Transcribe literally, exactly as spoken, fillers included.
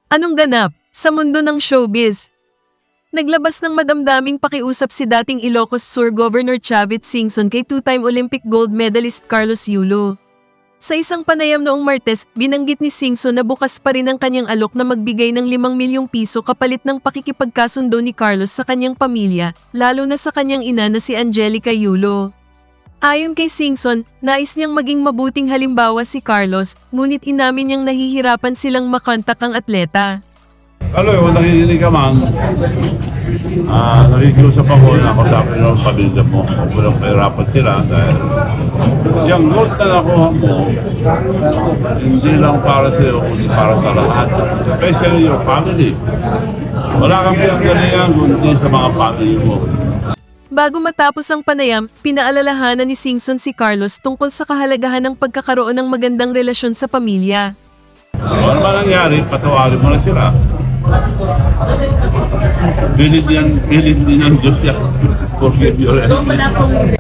Anong ganap sa mundo ng showbiz? Naglabas ng madamdaming pakiusap si dating Ilocos Sur Governor Chavit Singson kay two-time Olympic gold medalist Carlos Yulo. Sa isang panayam noong Martes, binanggit ni Singson na bukas pa rin ang kanyang alok na magbigay ng limang milyong piso kapalit ng pakikipagkasundo ni Carlos sa kanyang pamilya, lalo na sa kanyang ina na si Angelica Yulo. Ayon kay Singson, nais niyang maging mabuting halimbawa si Carlos, ngunit inamin niyang nahihirapan silang makontak ang atleta. Alo, kung nakikinig ka man, uh, nakikiusap ako na kasapin ng pamilya mo. Huwag mo lang pahirapan sila dahil yung gold na nakuha mo, hindi lang para sa iyo, kundi para sa lahat. Especially your family. Wala kang pinagalingan kundi sa mga family mo. Bago matapos ang panayam, pinaalalahanan ni Singson si Carlos tungkol sa kahalagahan ng pagkakaroon ng magandang relasyon sa pamilya. Ano ba nangyari, patawarin mo na sila. Bilid yan, bilid din ang Diyos yan. Forgive your enemy.